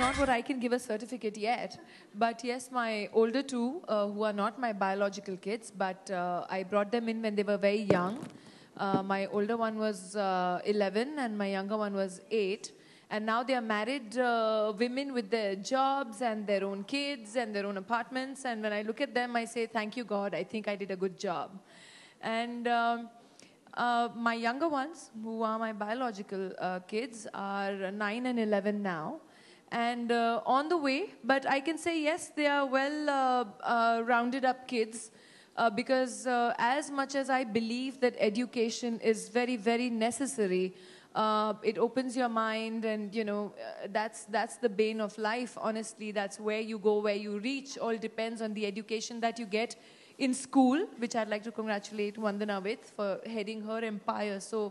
not what I can give a certificate yet. But yes, my older two, who are not my biological kids, but I brought them in when they were very young. My older one was 11 and my younger one was 8. And now they are married women with their jobs and their own kids and their own apartments. And when I look at them, I say, thank you, God, I think I did a good job. And my younger ones, who are my biological kids, are 9 and 11 now. And on the way, but I can say, yes, they are well rounded up kids. Because as much as I believe that education is very, very necessary, it opens your mind, and that's the bane of life. Honestly, that's where you go, where you reach. All depends on the education that you get in school, which I'd like to congratulate Vandana with for heading her empire so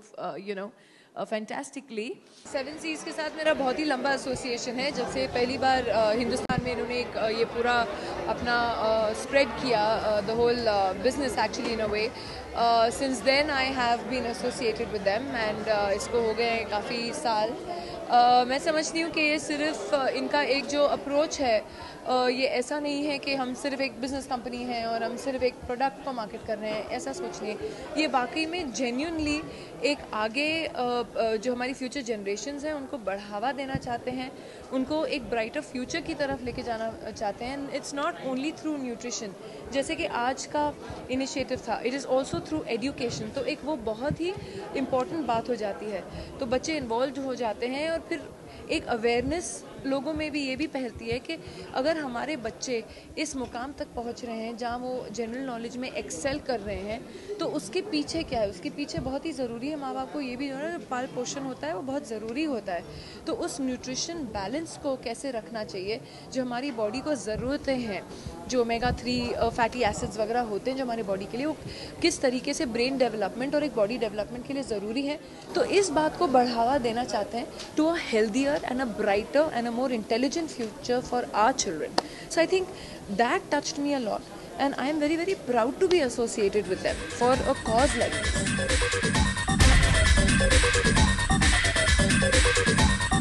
fantastically. Seven Seas के साथ मेरा बहुत ही लंबा association है. जब से पहली बार हिंदुस्तान में इन्होंने एक ये पूरा अपना स्प्रेड किया, the whole business actually in a way. Since then I have been associated with them, and इसको हो गए काफ़ी साल. मैं समझती हूँ कि ये सिर्फ इनका एक जो अप्रोच है, ये ऐसा नहीं है कि हम सिर्फ एक बिज़नेस कंपनी हैं और हम सिर्फ एक प्रोडक्ट को मार्केट कर रहे हैं, ऐसा सोच नहीं. ये वाकई में जेन्युइनली एक आगे जो हमारी फ्यूचर जनरेशन्स हैं उनको बढ़ावा देना चाहते हैं, उनको एक ब्राइटर फ्यूचर की तरफ लेके जाना चाहते हैं. It's not only through nutrition, जैसे कि आज का इनिशिएटिव था, it is also through education. तो एक वो बहुत ही इम्पॉर्टेंट बात हो जाती है. तो बच्चे इन्वॉल्व हो जाते हैं और फिर एक अवेयरनेस लोगों में भी ये भी फैलती है कि अगर हमारे बच्चे इस मुकाम तक पहुंच रहे हैं जहां वो जनरल नॉलेज में एक्सेल कर रहे हैं, तो उसके पीछे क्या है. उसके पीछे बहुत ही ज़रूरी है, माँ बाप को ये भी जो है पाल पोषण होता है वो बहुत ज़रूरी होता है. तो उस न्यूट्रिशन बैलेंस को कैसे रखना चाहिए, जो हमारी बॉडी को ज़रूरतें हैं, जो ओमेगा 3 फैटी एसिड्स वगैरह होते हैं जो हमारे बॉडी के लिए, वो किस तरीके से ब्रेन डेवलपमेंट और एक बॉडी डेवलपमेंट के लिए ज़रूरी है. तो इस बात को बढ़ावा देना चाहते हैं to a healthier and a brighter and a more intelligent future for our children. So I think that touched me a lot, and I am very, very proud to be associated with them for a cause like this.